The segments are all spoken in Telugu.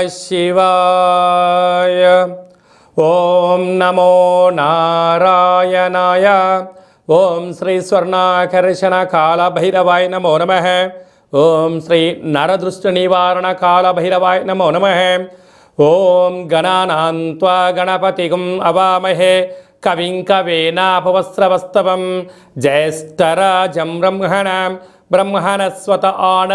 शिवाय। ओम नमो नारायणाय। ओम श्री स्वर्णाकर्षण काल भैरवाय नमो नमः। ओम श्री नरदृष्ट निवारण काल भैरवाय नमो नमः। ओम गणानां त्वा गणपतिगुं अवामहे कविं कवीनापवस्त्रवस्तवं ज्येष्ठराजं ब्रह्मणस्वत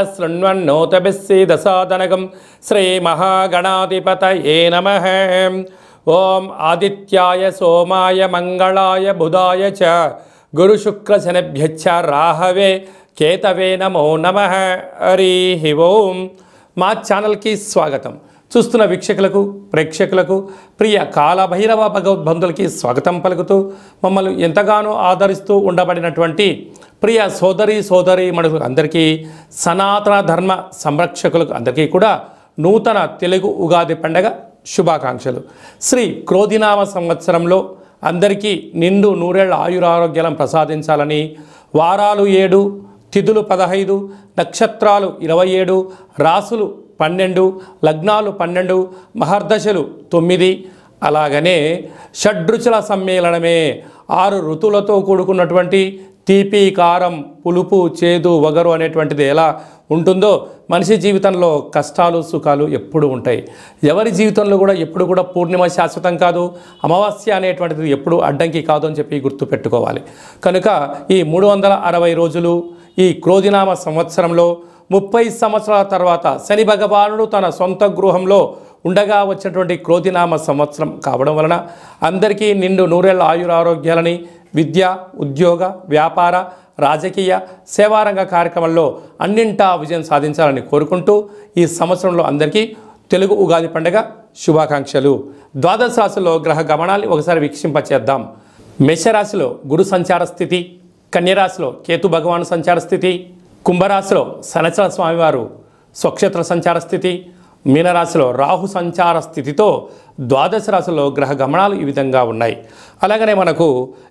आनशृण्वन्नोतभिस्सीदसादनगं श्रीमहागणाधिपतये नमः। ओम आदित्याय सोमाय मंगलाय बुधाय च गुरुशुक्रशनिभ्यश्च राहवे केतवे नमो नमः। हरि ओम। మా ఛానల్కి స్వాగతం. చూస్తున్న వీక్షకులకు ప్రేక్షకులకు ప్రియ కాలభైరవ భగవద్బంధులకి స్వాగతం పలుకుతూ మమ్మల్ని ఎంతగానో ఆదరిస్తూ ఉండబడినటువంటి ప్రియ సోదరి మనులకు అందరికీ సనాతన ధర్మ సంరక్షకులకు అందరికీ కూడా నూతన తెలుగు ఉగాది పండగ శుభాకాంక్షలు. శ్రీ క్రోధినామ సంవత్సరంలో అందరికీ నిండు నూరేళ్ల ఆయురారోగ్యాలను ప్రసాదించాలని, వారాలు 7, తిథులు 15, నక్షత్రాలు 27, రాసులు 12, లగ్నాలు 12, మహర్దశలు 9, అలాగనే షడ్రుచుల సమ్మేళనమే 6 ఋతువులతో కూడుకున్నటువంటి తీపి, కారం, పులుపు, చేదు, వగరు అనేటువంటిది ఎలా ఉంటుందో మనిషి జీవితంలో కష్టాలు సుఖాలు ఎప్పుడు ఉంటాయి. ఎవరి జీవితంలో కూడా ఎప్పుడు కూడా పూర్ణిమ శాశ్వతం కాదు, అమావాస్య అనేటువంటిది ఎప్పుడు అడ్డంకి కాదు అని చెప్పి గుర్తుపెట్టుకోవాలి. కనుక ఈ 360 రోజులు ఈ క్రోధినామ సంవత్సరంలో 30 సంవత్సరాల తర్వాత శని భగవానుడు తన సొంత గృహంలో ఉండగా వచ్చినటువంటి క్రోధినామ సంవత్సరం కావడం వలన అందరికీ నిండు నూరేళ్ల ఆయురారోగ్యాలని, విద్య, ఉద్యోగ, వ్యాపార, రాజకీయ, సేవారంగ కార్యక్రమాల్లో అన్నింటా విజయం సాధించాలని కోరుకుంటూ ఈ సంవత్సరంలో అందరికీ తెలుగు ఉగాది పండుగ శుభాకాంక్షలు. ద్వాదశ రాశిలో గ్రహ గమనాన్ని ఒకసారి వీక్షింపచేద్దాం. మేషరాశిలో గురు సంచార స్థితి, కన్యరాశిలో కేతు భగవాను సంచార స్థితి, కుంభరాశిలో శనిచర స్వామివారు స్వక్షేత్ర సంచార స్థితి, మీనరాశిలో రాహు సంచార స్థితితో ద్వాదశ రాశిలో గ్రహ గమనాలు ఈ విధంగా ఉన్నాయి. అలాగనే మనకు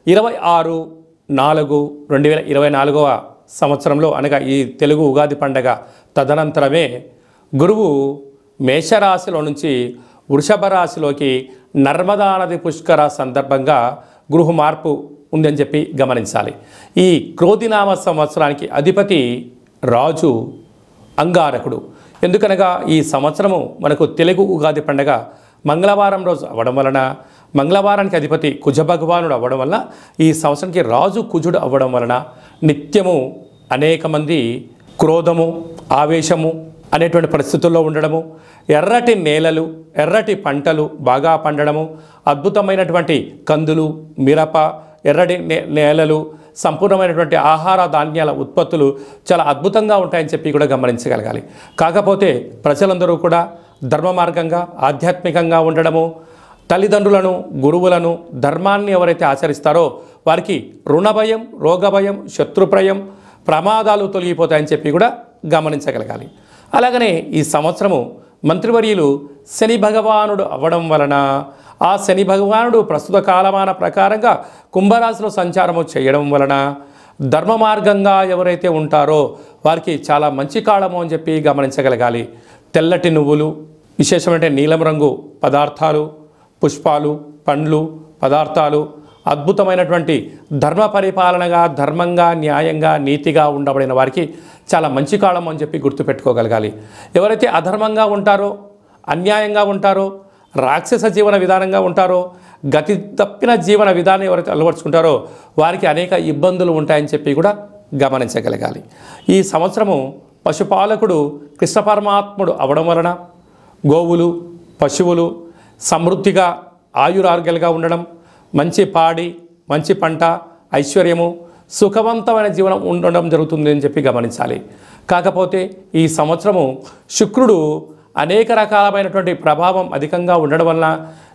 26/4/2024 సంవత్సరంలో అనగా ఈ తెలుగు ఉగాది పండగ తదనంతరమే గురువు మేషరాశిలో నుంచి వృషభ రాశిలోకి నర్మదా నది పుష్కర సందర్భంగా గృహ మార్పు ఉందని చెప్పి గమనించాలి. ఈ క్రోధినామ సంవత్సరానికి అధిపతి రాజు అంగారకుడు. ఎందుకనగా ఈ సంవత్సరము మనకు తెలుగు ఉగాది పండగ మంగళవారం రోజు అవ్వడం వలన, మంగళవారానికి అధిపతి కుజ భగవానుడు అవ్వడం వలన, ఈ సంవత్సరానికి రాజు కుజుడు అవ్వడం వలన నిత్యము అనేక మంది క్రోధము, ఆవేశము అనేటువంటి పరిస్థితుల్లో ఉండడము, ఎర్రటి నేలలు, ఎర్రటి పంటలు బాగా పండడము, అద్భుతమైనటువంటి కందులు, మిరప, ఎర్రటి నేలలు, సంపూర్ణమైనటువంటి ఆహార ధాన్యాల ఉత్పత్తులు చాలా అద్భుతంగా ఉంటాయని చెప్పి కూడా గమనించగలగాలి. కాకపోతే ప్రజలందరూ కూడా ధర్మ మార్గంగా, ఆధ్యాత్మికంగా ఉండడము, తల్లిదండ్రులను, గురువులను, ధర్మాన్ని ఎవరైతే ఆచరిస్తారో వారికి రుణభయం, రోగభయం, శత్రుప్రయం, ప్రమాదాలు తొలగిపోతాయని చెప్పి కూడా గమనించగలగాలి. అలాగనే ఈ సంవత్సరము మంత్రివర్యులు శని భగవానుడు అవ్వడం వలన ఆ శని భగవానుడు ప్రస్తుత కాలమాన ప్రకారంగా కుంభరాశిలో సంచారము చేయడం వలన ధర్మ మార్గంగా ఎవరైతే ఉంటారో వారికి చాలా మంచి కాలము అని చెప్పి గమనించగలగాలి. తెల్లటి నువ్వులు, విశేషమైన నీలం రంగు పదార్థాలు, పుష్పాలు, పండ్లు, పదార్థాలు, అద్భుతమైనటువంటి ధర్మ పరిపాలనగా, ధర్మంగా, న్యాయంగా, నీతిగా ఉండబడిన వారికి చాలా మంచి కాలం అని చెప్పి గుర్తుపెట్టుకోగలగాలి. ఎవరైతే అధర్మంగా ఉంటారో, అన్యాయంగా ఉంటారో, రాక్షస జీవన విధానంగా ఉంటారో, గతి తప్పిన జీవన విధానం ఎవరైతే అలవర్చుకుంటారో వారికి అనేక ఇబ్బందులు ఉంటాయని చెప్పి కూడా గమనించగలగాలి. ఈ సంవత్సరము పశుపాలకుడు కృష్ణ పరమాత్ముడు అవడం వలన గోవులు, పశువులు సమృద్ధిగా ఆయురారోగ్యాలుగా ఉండడం, మంచి పాడి, మంచి పంట, ఐశ్వర్యము, సుఖవంతమైన జీవనం ఉండడం జరుగుతుంది అని చెప్పి గమనించాలి. కాకపోతే ఈ సంవత్సరము శుక్రుడు అనేక రకాలమైనటువంటి ప్రభావం అధికంగా ఉండడం వలన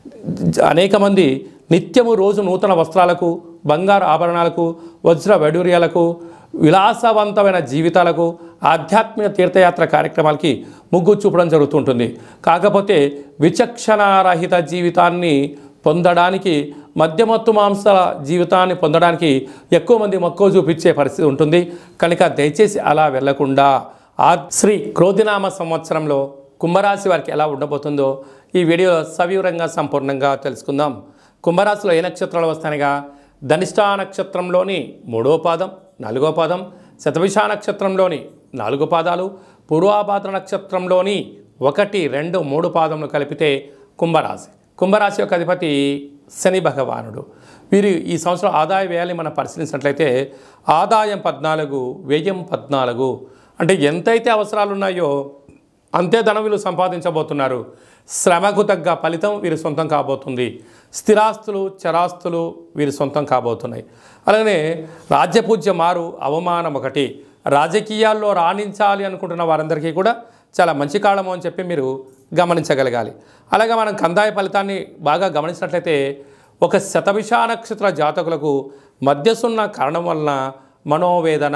అనేక మంది నిత్యము రోజు నూతన వస్త్రాలకు, బంగారు ఆభరణాలకు, వజ్ర వైడూర్యాలకు, విలాసవంతమైన జీవితాలకు, ఆధ్యాత్మిక తీర్థయాత్ర కార్యక్రమాలకి మొగ్గు చూపడం జరుగుతుంటుంది. కాకపోతే విచక్షణారహిత జీవితాన్ని పొందడానికి, మద్యమత్తు మాంసాల జీవితాన్ని పొందడానికి ఎక్కువ మంది మక్కువ చూపించే పరిస్థితి ఉంటుంది. కనుక దయచేసి అలా వెళ్లకుండా శ్రీ క్రోధినామ సంవత్సరంలో కుంభరాశి వారికి ఎలా ఉండబోతుందో ఈ వీడియోలో సవివరంగా సంపూర్ణంగా తెలుసుకుందాం. కుంభరాశిలో ఏ నక్షత్రాలు వస్తాయనగా ధనిష్ఠా నక్షత్రంలోని 3వ పాదం, 4వ పాదం, శతభిష నక్షత్రంలోని 4 పాదాలు, పూర్వాభాద్ర నక్షత్రంలోని 1, 2, 3 పాదములు కలిపితే కుంభరాశి. కుంభరాశి యొక్క అధిపతి శని భగవానుడు. వీరు ఈ సంవత్సరం ఆదాయ వ్యయాన్ని మనం పరిశీలించినట్లయితే ఆదాయం 14, వ్యయం 14. అంటే ఎంతైతే అవసరాలు ఉన్నాయో అంతే ధనం వీళ్ళు సంపాదించబోతున్నారు. శ్రమకు తగ్గ ఫలితం వీరి సొంతం కాబోతుంది. స్థిరాస్తులు, చరాస్తులు వీరి సొంతం కాబోతున్నాయి. అలాగే రాజ్యపూజ్య మారు, అవమానం 1. రాజకీయాల్లో రాణించాలి అనుకుంటున్న వారందరికీ కూడా చాలా మంచి కాలము అని చెప్పి మీరు గమనించగలగాలి. అలాగే మనం కందాయ ఫలితాన్ని బాగా గమనించినట్లయితే ఒక శతభిష నక్షత్ర జాతకులకు మధ్యసున్న కారణం వలన మనోవేదన,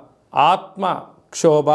ఆత్మ క్షోభ,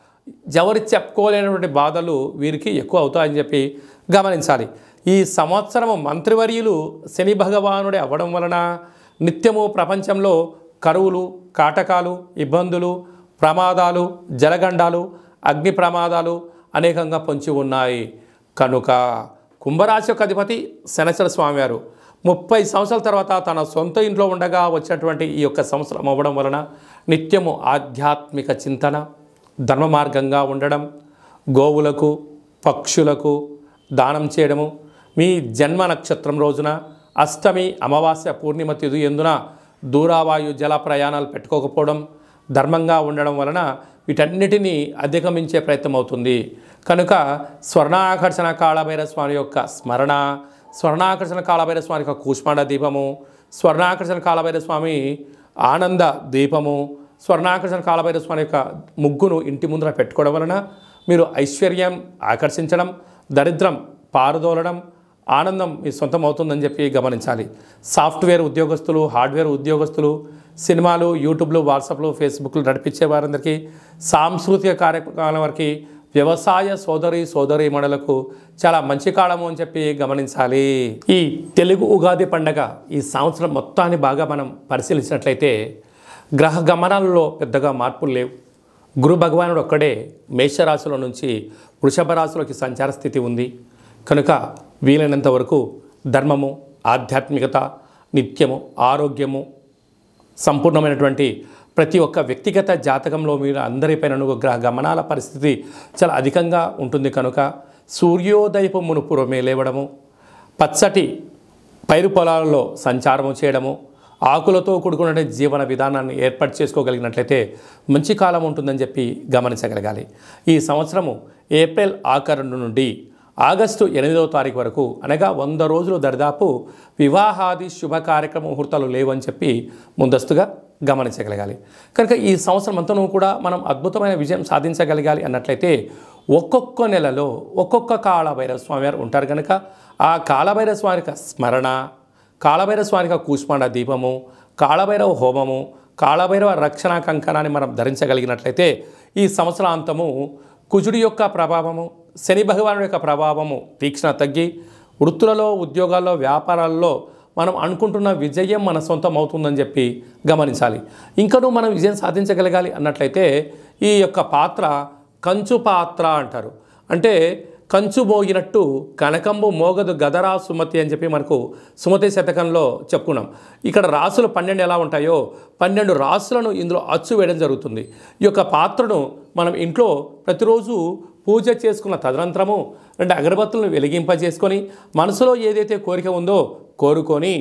ఎవరి చెప్పుకోలేనటువంటి బాధలు వీరికి ఎక్కువ అవుతాయని చెప్పి గమనించాలి. ఈ సంవత్సరము మంత్రివర్యులు శని భగవానుడే అవ్వడం వలన నిత్యము ప్రపంచంలో కరువులు, కాటకాలు, ఇబ్బందులు, ప్రమాదాలు, జలగండాలు, అగ్ని ప్రమాదాలు అనేకంగా పొంచి ఉన్నాయి. కనుక కుంభరాశి యొక్క అధిపతి శనైశ్వర స్వామివారు 30 సంవత్సరాల తర్వాత తన సొంత ఇంట్లో ఉండగా వచ్చినటువంటి ఈ యొక్క సంవత్సరం అవ్వడం వలన నిత్యము ఆధ్యాత్మిక చింతన, ధర్మ మార్గంగా ఉండడం, గోవులకు, పక్షులకు దానం చేయడము, మీ జన్మ నక్షత్రం రోజున అష్టమి, అమావాస్య, పూర్ణిమ తిథి ఎందున దూరావాయు జల ప్రయాణాలు పెట్టుకోకపోవడం, ధర్మంగా ఉండడం వలన వీటన్నిటినీ అధిగమించే ప్రయత్నం అవుతుంది. కనుక స్వర్ణాకర్షణ కాళభైరవ స్వామి యొక్క స్మరణ, స్వర్ణాకర్షణ కాళభైరవ స్వామి యొక్క కూష్మాండ దీపము, స్వర్ణాకర్షణ కాళభైరవ స్వామి ఆనంద దీపము, స్వర్ణాకర్షణ కాళభైరవ స్వామి యొక్క ముగ్గును ఇంటి ముందర పెట్టుకోవడం వలన మీరు ఐశ్వర్యం ఆకర్షించడం, దరిద్రం పారదోలడం, ఆనందం మీ సొంతం అవుతుందని చెప్పి గమనించాలి. సాఫ్ట్వేర్ ఉద్యోగస్తులు, హార్డ్వేర్ ఉద్యోగస్తులు, సినిమాలు, యూట్యూబ్లు, వాట్సాప్లు, ఫేస్బుక్లు నడిపించే వారందరికీ, సాంస్కృతిక కార్యక్రమాల వారికి, వ్యవసాయ సోదరీమణులకు చాలా మంచి కాలము అని చెప్పి గమనించాలి. ఈ తెలుగు ఉగాది పండగ ఈ సంవత్సరం మొత్తాన్ని బాగా మనం పరిశీలించినట్లయితే గ్రహ గమనాలలో పెద్దగా మార్పులు లేవు. గురు భగవానుడు ఒక్కడే మేషరాశిలో నుంచి వృషభ రాశిలోకి సంచార స్థితి ఉంది. కనుక వీలైనంత వరకు ధర్మము, ఆధ్యాత్మికత, నిత్యము, ఆరోగ్యము, సంపూర్ణమైనటువంటి ప్రతి ఒక్క వ్యక్తిగత జాతకంలో మీరు అందరిపైన గ్రహ గమనాల పరిస్థితి చాలా అధికంగా ఉంటుంది. కనుక సూర్యోదయపు మునుపురమే లేవడము, పచ్చటి పైరు పొలాలలో సంచారము చేయడము, ఆకులతో కూడుకున్న జీవన విధానాన్ని ఏర్పాటు చేసుకోగలిగినట్లయితే మంచి కాలం ఉంటుందని చెప్పి గమనించగలగాలి. ఈ సంవత్సరము ఏప్రిల్ ఆఖరు నుండి ఆగస్టు 8వ తారీఖు వరకు అనగా 100 రోజులు దరిదాపు వివాహాది శుభ కార్యక్రమ ముహూర్తాలు లేవని చెప్పి ముందస్తుగా గమనించగలగాలి. కనుక ఈ సంవత్సరం అంతనూ కూడా మనం అద్భుతమైన విజయం సాధించగలగాలి అన్నట్లయితే ఒక్కొక్క నెలలో ఒక్కొక్క కాళభైరవ స్వామి వారు ఉంటారు. కనుక ఆ కాళభైరవ స్వామి యొక్క స్మరణ, కాళభైరవ స్వామి యొక్క కూష్మాండ దీపము, కాళభైరవ హోమము, కాళభైరవ రక్షణ కంకణాన్ని మనం ధరించగలిగినట్లయితే ఈ సంవత్సరాంతము కుజుడి యొక్క ప్రభావము, శని భగవానుడి యొక్క ప్రభావము తీక్షణ తగ్గి వృత్తులలో, ఉద్యోగాల్లో, వ్యాపారాల్లో మనం అనుకుంటున్న విజయం మన సొంతం అవుతుందని చెప్పి గమనించాలి. ఇంకనూ మనం విజయం సాధించగలగాలి అన్నట్లయితే ఈ యొక్క పాత్ర కంచు పాత్ర అంటారు. అంటే కంచు మోగినట్టు కనకంబు మోగదు గదరా సుమతి అని చెప్పి మనకు సుమతి శతకంలో చెప్పుకున్నాం. ఇక్కడ రాసులు 12 ఎలా ఉంటాయో 12 రాసులను ఇందులో అచ్చు వేయడం జరుగుతుంది. ఈ యొక్క పాత్రను మనం ఇంట్లో ప్రతిరోజు పూజ చేసుకున్న తదనంతరము 2 అగరబత్తులను వెలిగింపజేసుకొని మనసులో ఏదైతే కోరిక ఉందో కోరుకొని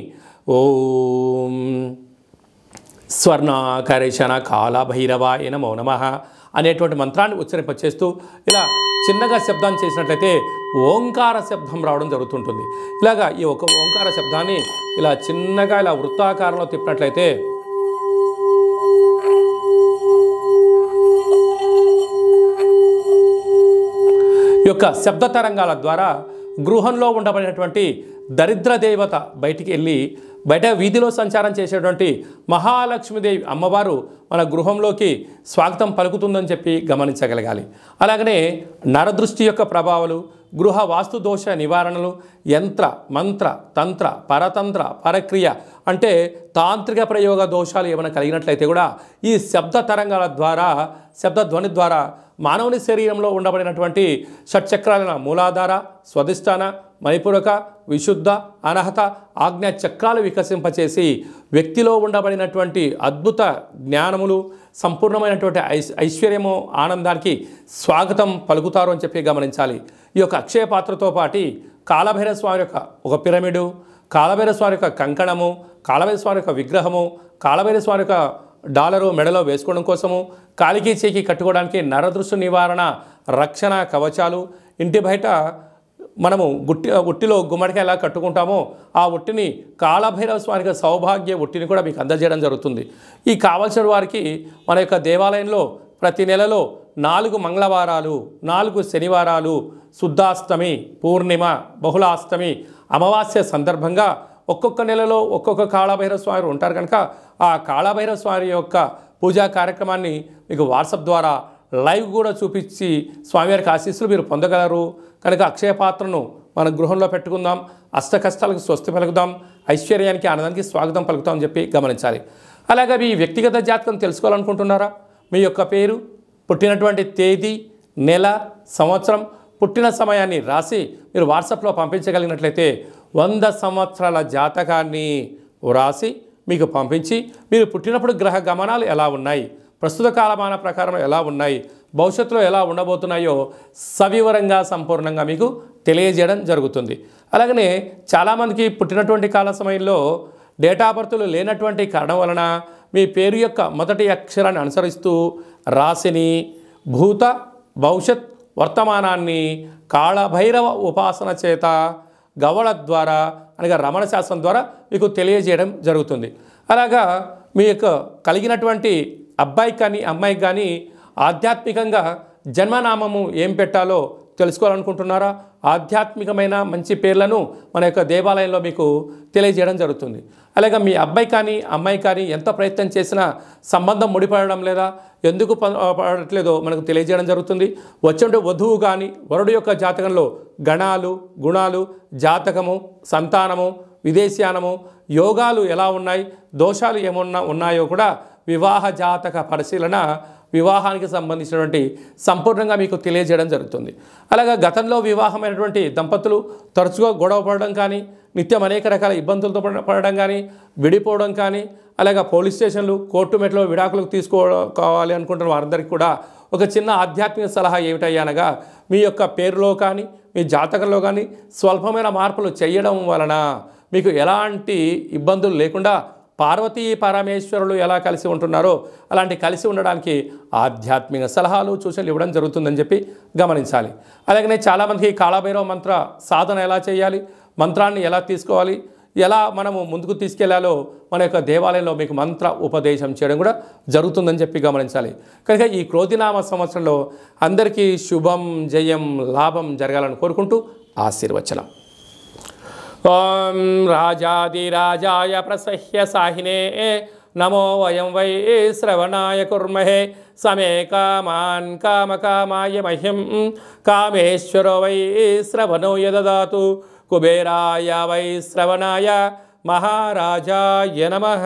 ఓం స్వర్ణాకర్షణ కాళభైరవాయ నమో నమః అనేటువంటి మంత్రాన్ని ఉచ్చరింపచేస్తూ ఇలా చిన్నగా శబ్దాన్ని చేసినట్లయితే ఓంకార శబ్దం రావడం జరుగుతుంటుంది. ఇలాగా ఈ ఒక ఓంకార శబ్దాన్ని ఇలా చిన్నగా ఇలా వృత్తాకారంలో తిప్పినట్లయితే ఈ యొక్క శబ్ద తరంగాల ద్వారా గృహంలో ఉండబడినటువంటి దరిద్ర దేవత బయటికి వెళ్ళి బయట వీధిలో సంచారం చేసేటువంటి మహాలక్ష్మీదేవి అమ్మవారు మన గృహంలోకి స్వాగతం పలుకుతుందని చెప్పి గమనించగలగాలి. అలాగనే నరదృష్టి యొక్క ప్రభావాలు, గృహ వాస్తు దోష నివారణలు, యంత్ర మంత్ర తంత్ర పరతంత్ర పరక్రియ అంటే తాంత్రిక ప్రయోగ దోషాలు ఏమైనా కలిగినట్లయితే కూడా ఈ శబ్ద తరంగాల ద్వారా, శబ్ద ధ్వని ద్వారా మానవుని శరీరంలో ఉండబడినటువంటి షట్చక్రాలైన మూలాధార, స్వధిష్టాన, మణిపూరక, విశుద్ధ, అనహత, ఆజ్ఞా చక్రాలు వికసింపచేసి వ్యక్తిలో ఉండబడినటువంటి అద్భుత జ్ఞానములు, సంపూర్ణమైనటువంటి ఐశ్వర్యము, ఆనందానికి స్వాగతం పలుకుతారు అని చెప్పి గమనించాలి. ఈ యొక్క అక్షయ పాత్రతో పాటు కాలభైరవ స్వామి యొక్క ఒక పిరమిడు, కాలభైరవ స్వామి యొక్క కంకణము, కాలభైరవ స్వామి యొక్క విగ్రహము, కాలభైరవ స్వామి యొక్క డాలరు మెడలో వేసుకోవడం కోసము, కాలికి చేకి కట్టుకోవడానికి నరదృష్టి నివారణ రక్షణ కవచాలు, ఇంటి బయట మనము ఉట్టిలో గుమ్మడికాయ ఎలా కట్టుకుంటామో ఆ ఉట్టిని కాలభైరవ స్వామికి సౌభాగ్య ఉట్టిని కూడా మీకు అందజేయడం జరుగుతుంది. ఈ కావలసిన వారికి మన యొక్క దేవాలయంలో ప్రతి నెలలో 4 మంగళవారాలు, 4 శనివారాలు, శుద్ధాష్టమి, పూర్ణిమ, బహుళాష్టమి, అమావాస్య సందర్భంగా ఒక్కొక్క నెలలో ఒక్కొక్క కాళభైరవ స్వామి ఉంటారు కనుక ఆ కాళభైరవ స్వామి యొక్క పూజా కార్యక్రమాన్ని మీకు వాట్సాప్ ద్వారా లైవ్ కూడా చూపించి స్వామివారికి ఆశీస్సులు మీరు పొందగలరు. కనుక అక్షయ పాత్రను మన గృహంలో పెట్టుకుందాం, అష్ట కష్టాలకు స్వస్తి పలుకుదాం, ఐశ్వర్యానికి ఆనందానికి స్వాగతం పలుకుతాం అని చెప్పి గమనించాలి. అలాగే మీ వ్యక్తిగత జాతకం తెలుసుకోవాలనుకుంటున్నారా? మీ యొక్క పేరు, పుట్టినటువంటి తేదీ, నెల, సంవత్సరం, పుట్టిన సమయాన్ని రాసి మీరు వాట్సాప్లో పంపించగలిగినట్లయితే 100 సంవత్సరాల జాతకాన్ని వ్రాసి మీకు పంపించి మీరు పుట్టినప్పుడు గ్రహ గమనాలు ఎలా ఉన్నాయి, ప్రస్తుత కాలమాన ప్రకారం ఎలా ఉన్నాయి, భవిష్యత్తులో ఎలా ఉండబోతున్నాయో సవివరంగా సంపూర్ణంగా మీకు తెలియజేయడం జరుగుతుంది. అలాగనే చాలామందికి పుట్టినటువంటి కాల సమయంలో డేటా బర్త్లు లేనటువంటి కారణం వలన మీ పేరు యొక్క మొదటి అక్షరాన్ని అనుసరిస్తూ రాశిని, భూత, భవిష్యత్, వర్తమానాన్ని కాళభైరవ ఉపాసన చేత గవళ ద్వారా అనగా రమణ శాస్త్రం ద్వారా మీకు తెలియజేయడం జరుగుతుంది. అలాగా మీ యొక్క కలిగినటువంటి అబ్బాయికి కానీ అమ్మాయికి కానీ ఆధ్యాత్మికంగా జన్మనామము ఏం పెట్టాలో తెలుసుకోవాలనుకుంటున్నారా? ఆధ్యాత్మికమైన మంచి పేర్లను మన యొక్క దేవాలయంలో మీకు తెలియజేయడం జరుగుతుంది. అలాగే మీ అబ్బాయి కానీ అమ్మాయి కానీ ఎంత ప్రయత్నం చేసినా సంబంధం ముడిపడడం లేదా, ఎందుకు పడట్లేదో మనకు తెలియజేయడం జరుగుతుంది. వచ్చే వధువు కానీ వరుడు యొక్క జాతకంలో గణాలు, గుణాలు, జాతకము, సంతానము, విదేశీయానము, యోగాలు ఎలా ఉన్నాయి, దోషాలు ఏమన్నా ఉన్నాయో కూడా వివాహ జాతక పరిశీలన, వివాహానికి సంబంధించినటువంటి సంపూర్ణంగా మీకు తెలియజేయడం జరుగుతుంది. అలాగే గతంలో వివాహమైనటువంటి దంపతులు తరచుగా గొడవ పడడం కానీ, నిత్యం అనేక రకాల ఇబ్బందులతో పడడం కానీ, విడిపోవడం కానీ, అలాగే పోలీస్ స్టేషన్లు, కోర్టు మెట్లో విడాకులకు తీసుకోవాలి అనుకుంటున్న వారందరికీ కూడా ఒక చిన్న ఆధ్యాత్మిక సలహా ఏమిటయ్యా అనగా, మీ యొక్క పేరులో కానీ మీ జాతకంలో కానీ స్వల్పమైన మార్పులు చేయడం వలన మీకు ఎలాంటి ఇబ్బందులు లేకుండా పార్వతీ పరమేశ్వరులు ఎలా కలిసి ఉంటున్నారో అలాంటి కలిసి ఉండడానికి ఆధ్యాత్మిక సలహాలు, సూచనలు ఇవ్వడం జరుగుతుందని చెప్పి గమనించాలి. అలాగనే చాలామందికి కాళభైరవ మంత్ర సాధన ఎలా చేయాలి, మంత్రాన్ని ఎలా తీసుకోవాలి, ఎలా మనము ముందుకు తీసుకెళ్లాలో మన యొక్క దేవాలయంలో మీకు మంత్ర ఉపదేశం చేయడం కూడా జరుగుతుందని చెప్పి గమనించాలి. కనుక ఈ క్రోధినామ సంవత్సరంలో అందరికీ శుభం, జయం, లాభం జరగాలని కోరుకుంటూ ఆశీర్వచనం. ఓం రాజాదిరాజాయ ప్రసహ్య సాహినే నమో వయం వై శ్రవణాయ కుర్మహే సమే కామాన్ కామకామాయ మహ్యం కామేశ్వరో వై శ్రవణో యదదాతు కుబేరాయ వై శ్రవణాయ మహారాజాయ నమః.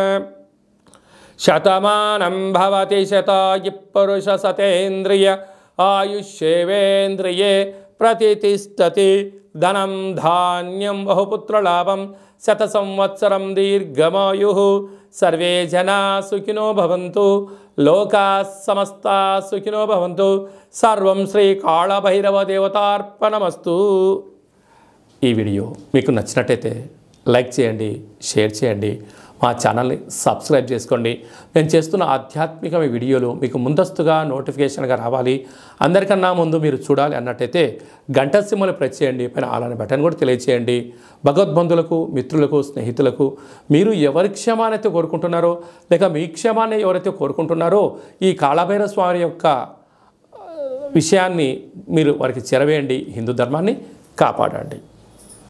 శతమానం భవతి శతాయు పురుష సతేంద్రియ ఆయుష్యేవేంద్రియే ప్రతితిష్టతి ధనం ధాన్యం బహుపుత్రలాభం శత సంవత్సరం దీర్ఘమాయు. సర్వే జనా సుఖినో భవంతు, లోకా సమస్తా సుఖినో భవంతు. సర్వం శ్రీ కాళభైరవ దేవతార్పణమస్తు. ఈ వీడియో మీకు నచ్చినట్టయితే లైక్ చేయండి, షేర్ చేయండి, మా ఛానల్ని సబ్స్క్రైబ్ చేసుకోండి. నేను చేస్తున్న ఆధ్యాత్మిక వీడియోలు మీకు ముందస్తుగా నోటిఫికేషన్గా రావాలి, అందరికన్నా ముందు మీరు చూడాలి అన్నట్టయితే గంట సింబల్ ప్రెస్ చేయండి, పైన అలానే బటన్ కూడా తెలియచేయండి. భగవద్బంధులకు, మిత్రులకు, స్నేహితులకు మీరు ఎవరి క్షేమానైతే కోరుకుంటున్నారో లేక మీ క్షేమాన్ని ఎవరైతే కోరుకుంటున్నారో ఈ కాళభైరవ స్వామి యొక్క విషయాన్ని మీరు వారికి చేరవేయండి. హిందూ ధర్మాన్ని కాపాడండి.